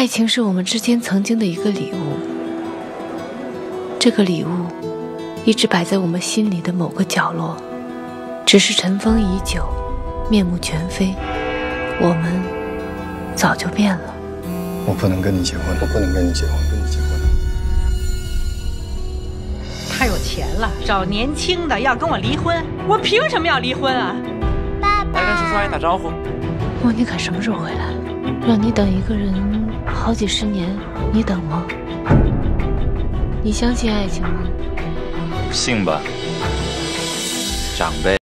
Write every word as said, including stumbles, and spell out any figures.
爱情是我们之间曾经的一个礼物，这个礼物一直摆在我们心里的某个角落，只是尘封已久，面目全非，我们早就变了。 我不能跟你结婚，我不能跟你结婚，跟你结婚。 他有钱了，找年轻的，要跟我离婚，我凭什么要离婚啊？ 爸爸， 来跟叔叔阿姨打招呼。 莫妮卡什么时候回来？让你等一个人好几十年，你等吗？你相信爱情吗？ 信吧，长辈。